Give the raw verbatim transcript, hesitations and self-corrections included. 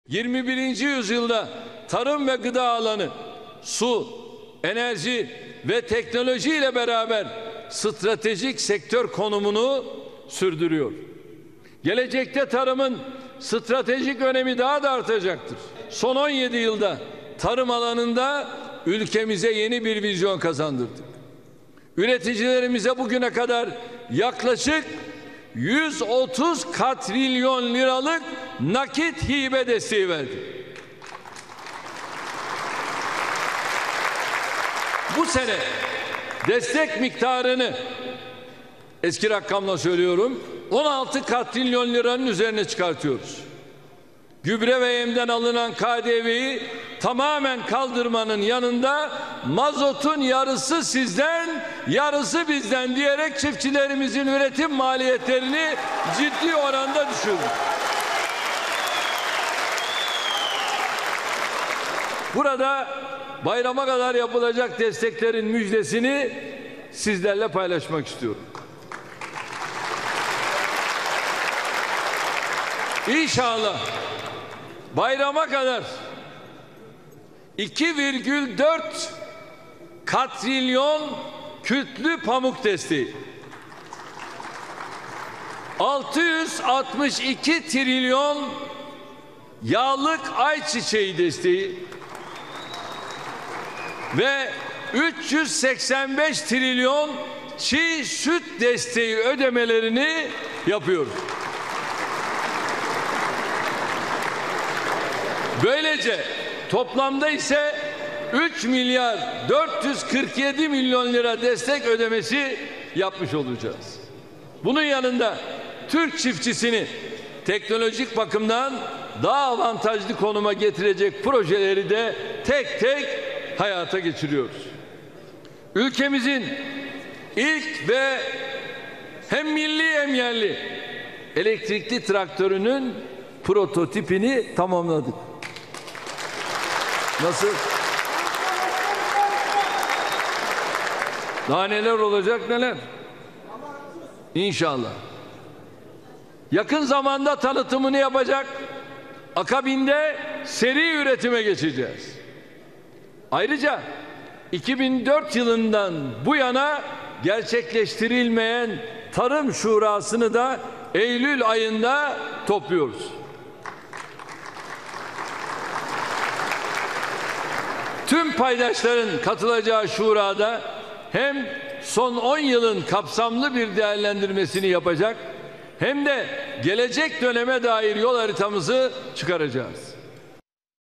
yirmi birinci yüzyılda tarım ve gıda alanı, su, enerji ve teknoloji ile beraber stratejik sektör konumunu sürdürüyor. Gelecekte tarımın stratejik önemi daha da artacaktır. Son on yedi yılda tarım alanında ülkemize yeni bir vizyon kazandırdık. Üreticilerimize bugüne kadar yaklaşık yüz otuz katrilyon liralık nakit hibe desteği verdik. Bu sene destek miktarını, eski rakamla söylüyorum, on altı katrilyon liranın üzerine çıkartıyoruz. Gübre ve yemden alınan K D V'yi tamamen kaldırmanın yanında mazotun yarısı sizden, yarısı bizden diyerek çiftçilerimizin üretim maliyetlerini ciddi oranda düşürdük. Burada bayrama kadar yapılacak desteklerin müjdesini sizlerle paylaşmak istiyorum. İnşallah bayrama kadar iki virgül dört katrilyon kütlü pamuk desteği, altı yüz altmış iki trilyon yağlık ayçiçeği desteği ve üç yüz seksen beş trilyon çiğ süt desteği ödemelerini yapıyoruz. Böylece toplamda ise üç milyar dört yüz kırk yedi milyon lira destek ödemesi yapmış olacağız. Bunun yanında Türk çiftçisini teknolojik bakımdan daha avantajlı konuma getirecek projeleri de tek tek hayata geçiriyoruz. Ülkemizin ilk ve hem milli hem yerli elektrikli traktörünün prototipini tamamladık. Nasıl? Daha neler olacak neler? İnşallah. Yakın zamanda tanıtımını yapacak. Akabinde seri üretime geçeceğiz. Ayrıca iki bin dört yılından bu yana gerçekleştirilmeyen Tarım Şurası'nı da Eylül ayında topluyoruz. Tüm paydaşların katılacağı şurada hem son on yılın kapsamlı bir değerlendirmesini yapacak hem de gelecek döneme dair yol haritamızı çıkaracağız.